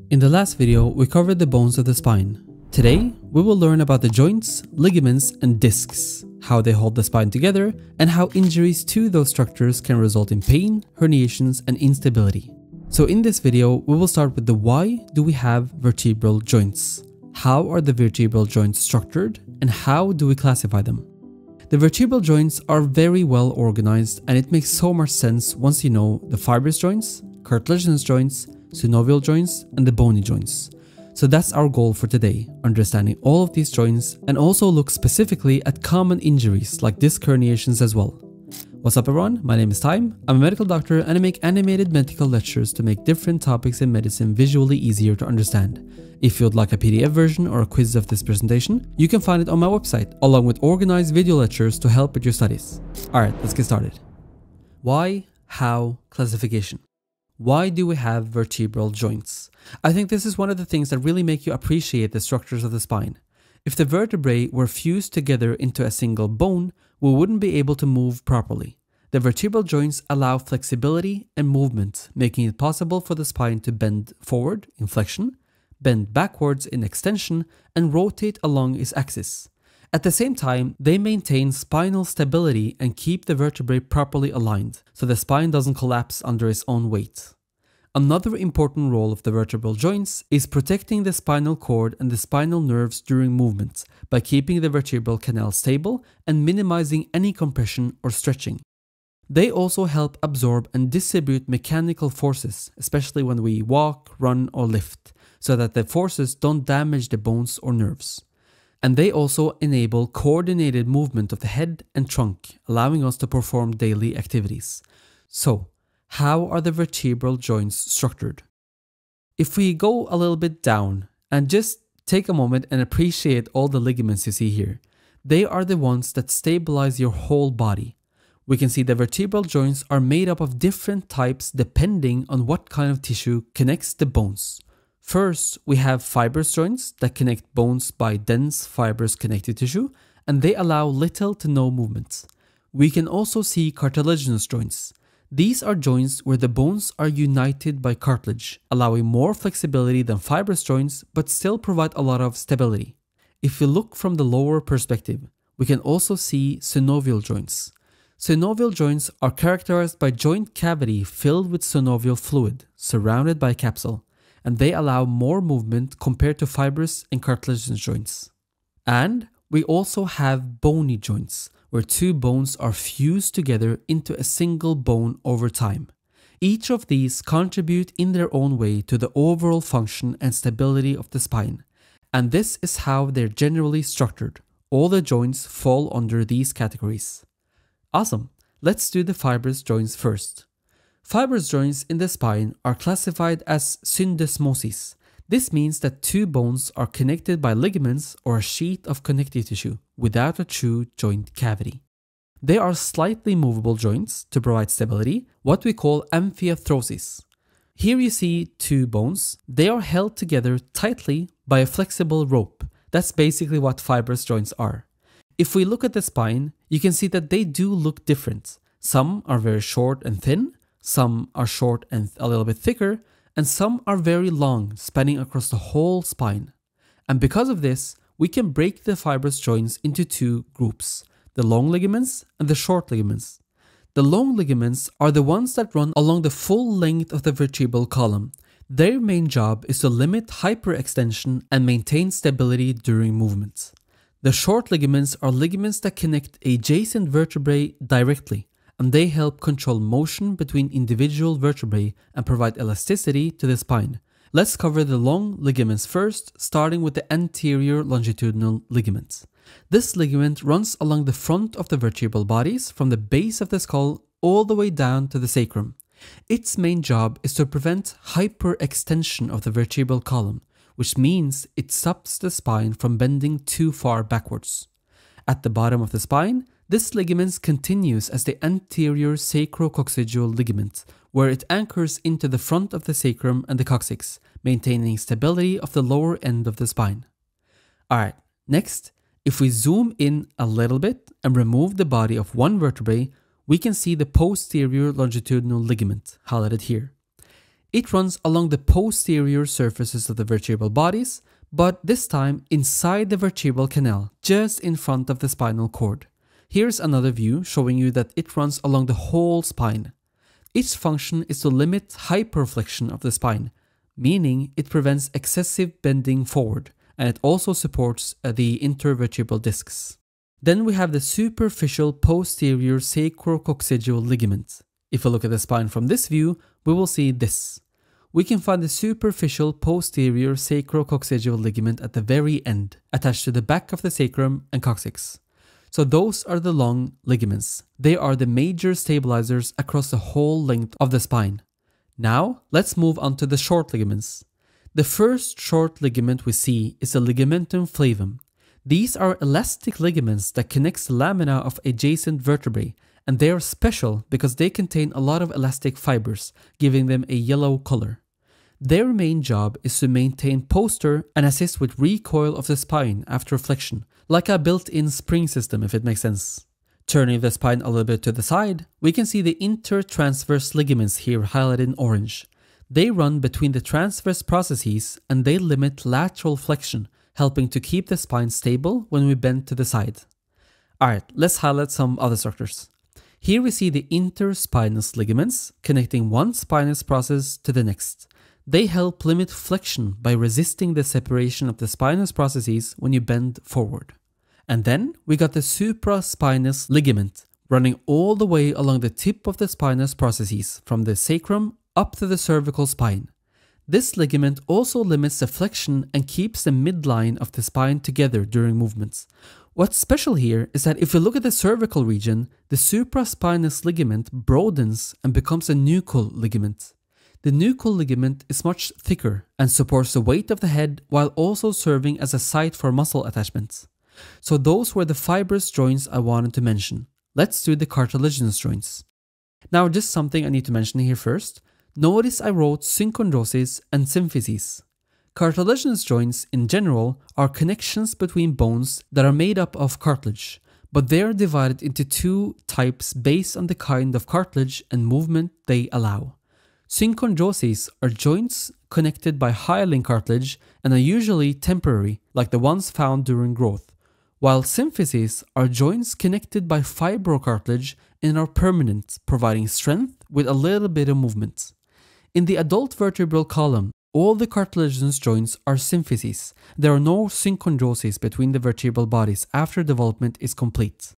In the last video, we covered the bones of the spine. Today, we will learn about the joints, ligaments, and discs, how they hold the spine together, and how injuries to those structures can result in pain, herniations, and instability. So in this video, we will start with the why do we have vertebral joints? How are the vertebral joints structured, and how do we classify them? The vertebral joints are very well organized, and it makes so much sense once you know the fibrous joints, cartilaginous joints, synovial joints, and the bony joints. So that's our goal for today, understanding all of these joints and also look specifically at common injuries like disc herniations as well. What's up everyone, my name is Time, I'm a medical doctor and I make animated medical lectures to make different topics in medicine visually easier to understand. If you'd like a PDF version or a quiz of this presentation, you can find it on my website along with organized video lectures to help with your studies. Alright, let's get started. Why, how, classification. Why do we have vertebral joints? I think this is one of the things that really make you appreciate the structures of the spine. If the vertebrae were fused together into a single bone, we wouldn't be able to move properly. The vertebral joints allow flexibility and movement, making it possible for the spine to bend forward in flexion, bend backwards in extension, and rotate along its axis. At the same time, they maintain spinal stability and keep the vertebrae properly aligned, so the spine doesn't collapse under its own weight. Another important role of the vertebral joints is protecting the spinal cord and the spinal nerves during movement by keeping the vertebral canal stable and minimizing any compression or stretching. They also help absorb and distribute mechanical forces, especially when we walk, run, or lift, so that the forces don't damage the bones or nerves. And they also enable coordinated movement of the head and trunk, allowing us to perform daily activities. So, how are the vertebral joints structured? If we go a little bit down and just take a moment and appreciate all the ligaments you see here, they are the ones that stabilize your whole body. We can see the vertebral joints are made up of different types depending on what kind of tissue connects the bones. First, we have fibrous joints that connect bones by dense fibrous connective tissue, and they allow little to no movement. We can also see cartilaginous joints. These are joints where the bones are united by cartilage, allowing more flexibility than fibrous joints, but still provide a lot of stability. If we look from the lower perspective, we can also see synovial joints. Synovial joints are characterized by joint cavity filled with synovial fluid, surrounded by a capsule, and they allow more movement compared to fibrous and cartilaginous joints. And we also have bony joints, where two bones are fused together into a single bone over time. Each of these contribute in their own way to the overall function and stability of the spine. And this is how they're generally structured. All the joints fall under these categories. Awesome! Let's do the fibrous joints first. Fibrous joints in the spine are classified as syndesmoses. This means that two bones are connected by ligaments or a sheet of connective tissue without a true joint cavity. They are slightly movable joints to provide stability, what we call amphiarthrosis. Here you see two bones. They are held together tightly by a flexible rope. That's basically what fibrous joints are. If we look at the spine, you can see that they do look different. Some are very short and thin, some are short and a little bit thicker, and some are very long, spanning across the whole spine. And because of this, we can break the fibrous joints into two groups, the long ligaments and the short ligaments. The long ligaments are the ones that run along the full length of the vertebral column. Their main job is to limit hyperextension and maintain stability during movement. The short ligaments are ligaments that connect adjacent vertebrae directly, and they help control motion between individual vertebrae and provide elasticity to the spine. Let's cover the long ligaments first, starting with the anterior longitudinal ligament. This ligament runs along the front of the vertebral bodies from the base of the skull all the way down to the sacrum. Its main job is to prevent hyperextension of the vertebral column, which means it stops the spine from bending too far backwards. At the bottom of the spine, this ligament continues as the anterior sacrococcygeal ligament, where it anchors into the front of the sacrum and the coccyx, maintaining stability of the lower end of the spine. Alright, next, if we zoom in a little bit and remove the body of one vertebrae, we can see the posterior longitudinal ligament, highlighted here. It runs along the posterior surfaces of the vertebral bodies, but this time inside the vertebral canal, just in front of the spinal cord. Here's another view showing you that it runs along the whole spine. Its function is to limit hyperflexion of the spine, meaning it prevents excessive bending forward, and it also supports the intervertebral discs. Then we have the superficial posterior sacrococcygeal ligament. If we look at the spine from this view, we will see this. We can find the superficial posterior sacrococcygeal ligament at the very end, attached to the back of the sacrum and coccyx. So those are the long ligaments. They are the major stabilizers across the whole length of the spine. Now, let's move on to the short ligaments. The first short ligament we see is the ligamentum flavum. These are elastic ligaments that connect the lamina of adjacent vertebrae, and they are special because they contain a lot of elastic fibers, giving them a yellow color. Their main job is to maintain posture and assist with recoil of the spine after flexion, like a built-in spring system if it makes sense. Turning the spine a little bit to the side, we can see the intertransverse ligaments here highlighted in orange. They run between the transverse processes and they limit lateral flexion, helping to keep the spine stable when we bend to the side. Alright, let's highlight some other structures. Here we see the interspinous ligaments connecting one spinous process to the next. They help limit flexion by resisting the separation of the spinous processes when you bend forward. And then we got the supraspinous ligament running all the way along the tip of the spinous processes from the sacrum up to the cervical spine. This ligament also limits the flexion and keeps the midline of the spine together during movements. What's special here is that if we look at the cervical region, the supraspinous ligament broadens and becomes a nuchal ligament. The nuchal ligament is much thicker and supports the weight of the head while also serving as a site for muscle attachments. So those were the fibrous joints I wanted to mention. Let's do the cartilaginous joints. Now just something I need to mention here first. Notice I wrote synchondrosis and symphysis. Cartilaginous joints in general are connections between bones that are made up of cartilage, but they are divided into two types based on the kind of cartilage and movement they allow. Synchondroses are joints connected by hyaline cartilage and are usually temporary, like the ones found during growth, while symphyses are joints connected by fibrocartilage and are permanent, providing strength with a little bit of movement. In the adult vertebral column, all the cartilaginous joints are symphyses. There are no synchondroses between the vertebral bodies after development is complete.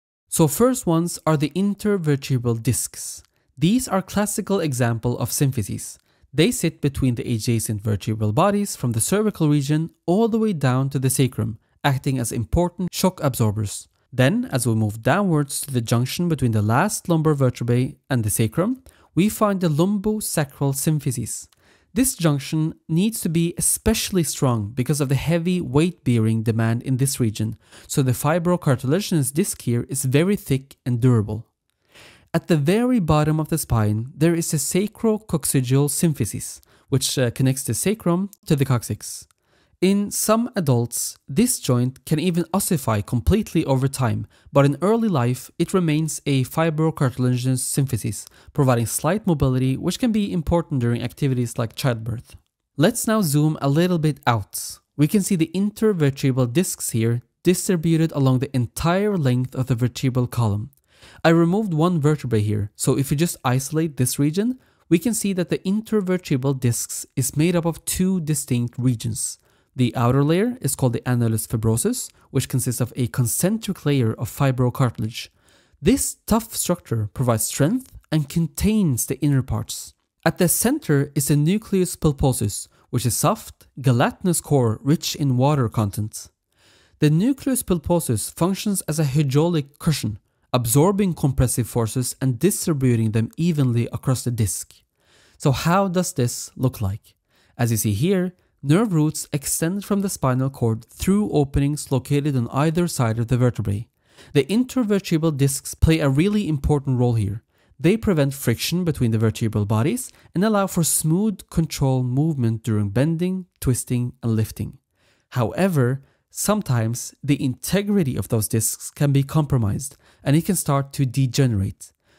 So first ones are the intervertebral discs. These are classical example of symphyses. They sit between the adjacent vertebral bodies from the cervical region all the way down to the sacrum, acting as important shock absorbers. Then, as we move downwards to the junction between the last lumbar vertebrae and the sacrum, we find the lumbosacral symphysis. This junction needs to be especially strong because of the heavy weight-bearing demand in this region, so the fibrocartilaginous disc here is very thick and durable. At the very bottom of the spine, there is a sacrococcygeal symphysis, which connects the sacrum to the coccyx. In some adults, this joint can even ossify completely over time, but in early life, it remains a fibrocartilaginous symphysis, providing slight mobility which can be important during activities like childbirth. Let's now zoom a little bit out. We can see the intervertebral discs here distributed along the entire length of the vertebral column. I removed one vertebrae here, so if you just isolate this region, we can see that the intervertebral discs is made up of two distinct regions. The outer layer is called the annulus fibrosus, which consists of a concentric layer of fibrocartilage. This tough structure provides strength and contains the inner parts. At the center is the nucleus pulposus, which is soft, gelatinous core rich in water content. The nucleus pulposus functions as a hydraulic cushion, absorbing compressive forces and distributing them evenly across the disc. So how does this look like? As you see here, nerve roots extend from the spinal cord through openings located on either side of the vertebrae. The intervertebral discs play a really important role here. They prevent friction between the vertebral bodies and allow for smooth, controlled movement during bending, twisting, and lifting. However, sometimes the integrity of those discs can be compromised and it can start to degenerate.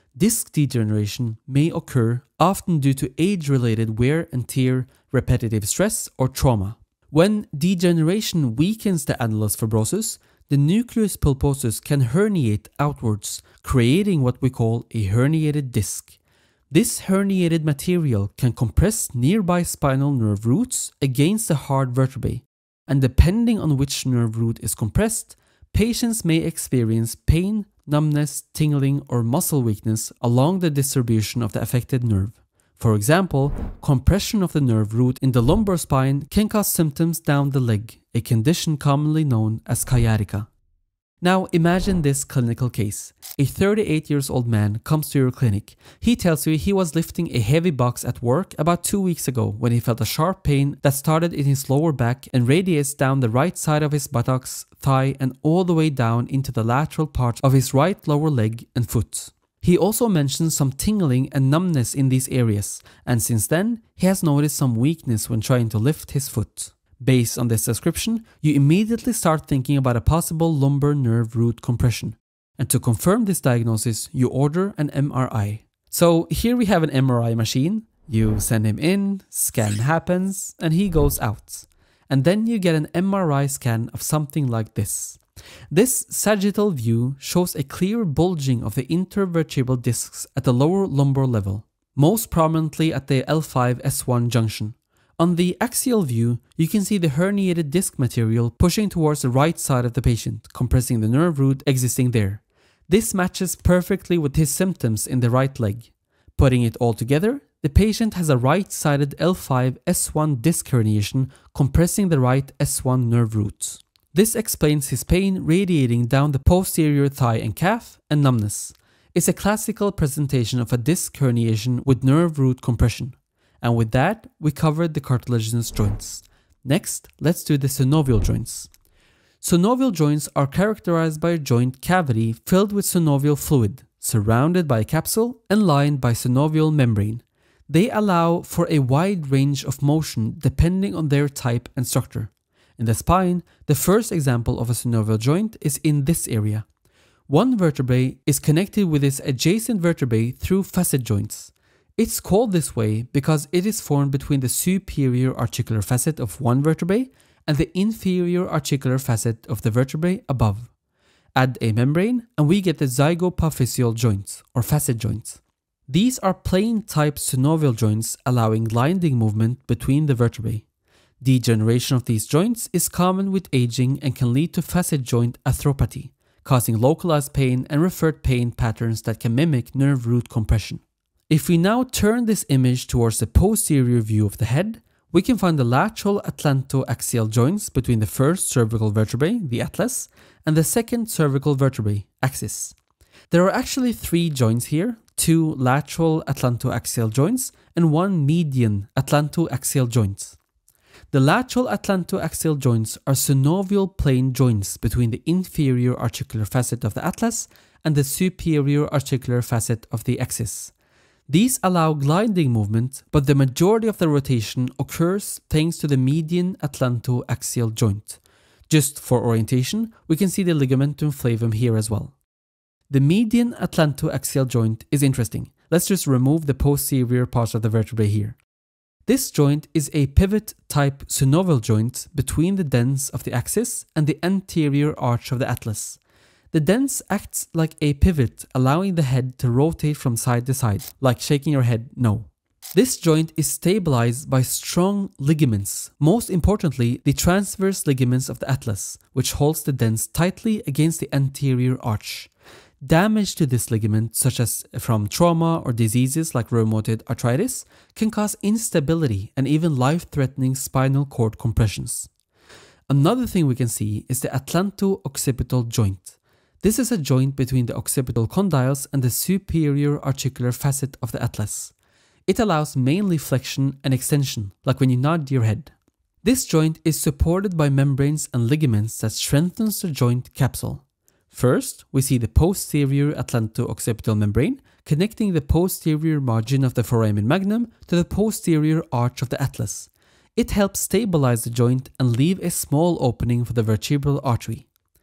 disc degeneration may occur often due to age-related wear and tear, repetitive stress, or trauma. When degeneration weakens the annulus fibrosus, the nucleus pulposus can herniate outwards, creating what we call a herniated disc. This herniated material can compress nearby spinal nerve roots against the hard vertebrae, and depending on which nerve root is compressed, patients may experience pain, numbness, tingling, or muscle weakness along the distribution of the affected nerve. For example, compression of the nerve root in the lumbar spine can cause symptoms down the leg, a condition commonly known as sciatica. Now imagine this clinical case. A 38-year-old man comes to your clinic. He tells you he was lifting a heavy box at work about 2 weeks ago when he felt a sharp pain that started in his lower back and radiates down the right side of his buttocks, thigh, and all the way down into the lateral part of his right lower leg and foot. He also mentions some tingling and numbness in these areas, and since then, he has noticed some weakness when trying to lift his foot. Based on this description, you immediately start thinking about a possible lumbar nerve root compression. And to confirm this diagnosis, you order an MRI. So here we have an MRI machine. You send him in, scan happens, and he goes out. And then you get an MRI scan of something like this. This sagittal view shows a clear bulging of the intervertebral discs at the lower lumbar level, most prominently at the L5-S1 junction. On the axial view, you can see the herniated disc material pushing towards the right side of the patient, compressing the nerve root existing there. This matches perfectly with his symptoms in the right leg. Putting it all together, the patient has a right-sided L5-S1 disc herniation compressing the right S1 nerve roots. This explains his pain radiating down the posterior thigh and calf and numbness. It's a classical presentation of a disc herniation with nerve root compression. And with that, we covered the cartilaginous joints. Next, let's do the synovial joints. Synovial joints are characterized by a joint cavity filled with synovial fluid, surrounded by a capsule and lined by synovial membrane. They allow for a wide range of motion depending on their type and structure. In the spine, the first example of a synovial joint is in this area. One vertebrae is connected with its adjacent vertebrae through facet joints. It's called this way because it is formed between the superior articular facet of one vertebrae and the inferior articular facet of the vertebrae above. Add a membrane and we get the zygopophyseal joints or facet joints. These are plane type synovial joints allowing gliding movement between the vertebrae. Degeneration of these joints is common with aging and can lead to facet joint arthropathy, causing localized pain and referred pain patterns that can mimic nerve root compression. If we now turn this image towards the posterior view of the head, we can find the lateral atlantoaxial joints between the first cervical vertebrae, the atlas, and the second cervical vertebrae, axis. There are actually 3 joints here, 2 lateral atlantoaxial joints and 1 median atlantoaxial joint. The lateral atlantoaxial joints are synovial plane joints between the inferior articular facet of the atlas and the superior articular facet of the axis. These allow gliding movement, but the majority of the rotation occurs thanks to the median atlantoaxial joint. Just for orientation, we can see the ligamentum flavum here as well. The median atlantoaxial joint is interesting. Let's just remove the posterior part of the vertebrae here. This joint is a pivot-type synovial joint between the dens of the axis and the anterior arch of the atlas. The dens acts like a pivot, allowing the head to rotate from side to side, like shaking your head no. This joint is stabilized by strong ligaments, most importantly the transverse ligaments of the atlas, which holds the dens tightly against the anterior arch. Damage to this ligament, such as from trauma or diseases like rheumatoid arthritis, can cause instability and even life-threatening spinal cord compressions. Another thing we can see is the atlanto-occipital joint. This is a joint between the occipital condyles and the superior articular facet of the atlas. It allows mainly flexion and extension, like when you nod your head. This joint is supported by membranes and ligaments that strengthens the joint capsule. First, we see the posterior atlanto-occipital membrane connecting the posterior margin of the foramen magnum to the posterior arch of the atlas. It helps stabilize the joint and leave a small opening for the vertebral artery.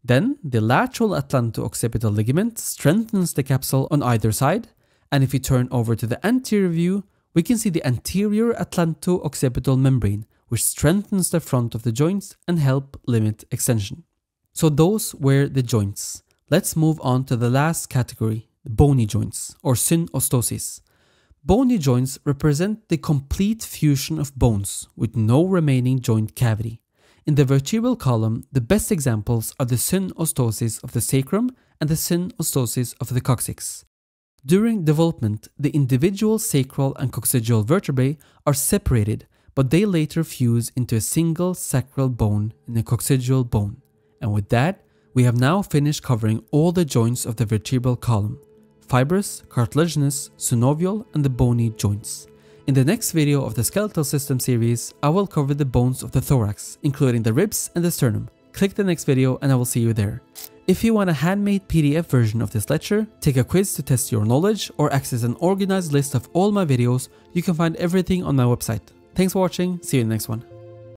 Then the lateral atlanto-occipital ligament strengthens the capsule on either side, and if we turn over to the anterior view, we can see the anterior atlanto-occipital membrane, which strengthens the front of the joints and help limit extension. So those were the joints. Let's move on to the last category, the bony joints, or synostosis. Bony joints represent the complete fusion of bones with no remaining joint cavity. In the vertebral column, the best examples are the synostosis of the sacrum and the synostosis of the coccyx. During development, the individual sacral and coccygeal vertebrae are separated, but they later fuse into a single sacral bone in a coccygeal bone. And with that, we have now finished covering all the joints of the vertebral column: fibrous, cartilaginous, synovial, and the bony joints. In the next video of the skeletal system series, I will cover the bones of the thorax, including the ribs and the sternum. Click the next video and I will see you there. If you want a handmade PDF version of this lecture, take a quiz to test your knowledge, or access an organized list of all my videos, you can find everything on my website. Thanks for watching, see you in the next one.